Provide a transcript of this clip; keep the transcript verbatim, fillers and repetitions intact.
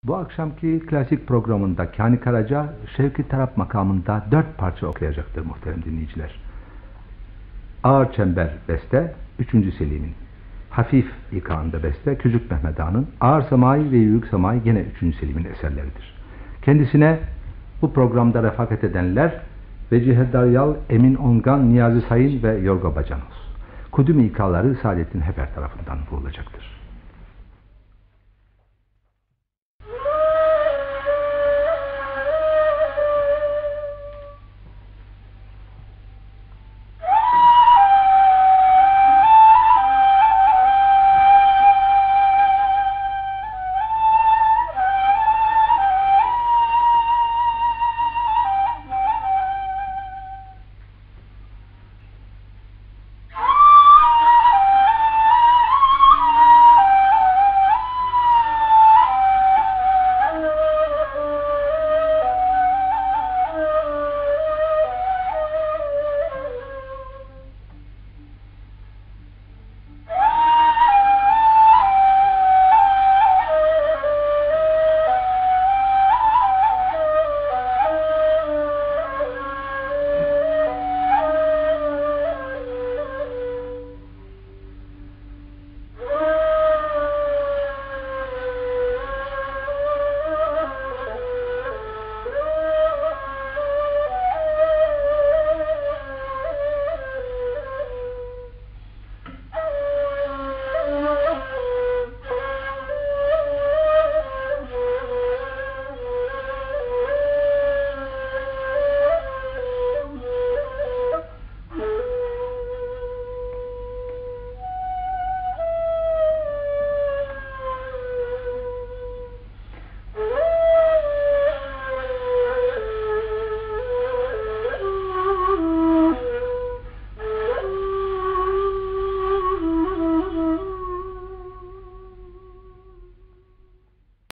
Bu akşamki klasik programında Kani Karaca, Şevki Tarap makamında dört parça okuyacaktır muhterem dinleyiciler. Ağır Çember beste, üçüncü Selim'in. Hafif ikağında beste, Küçük Mehmet Ağa'nın. Ağır Semai ve Yürük Semai gene üçüncü Selim'in eserleridir. Kendisine bu programda refakat edenler Vecihe Daryal, Emin Ongan, Niyazi Sayın ve Yorgo Bacanos. Kudüm İK'ları Saadettin Heper tarafından vurulacaktır.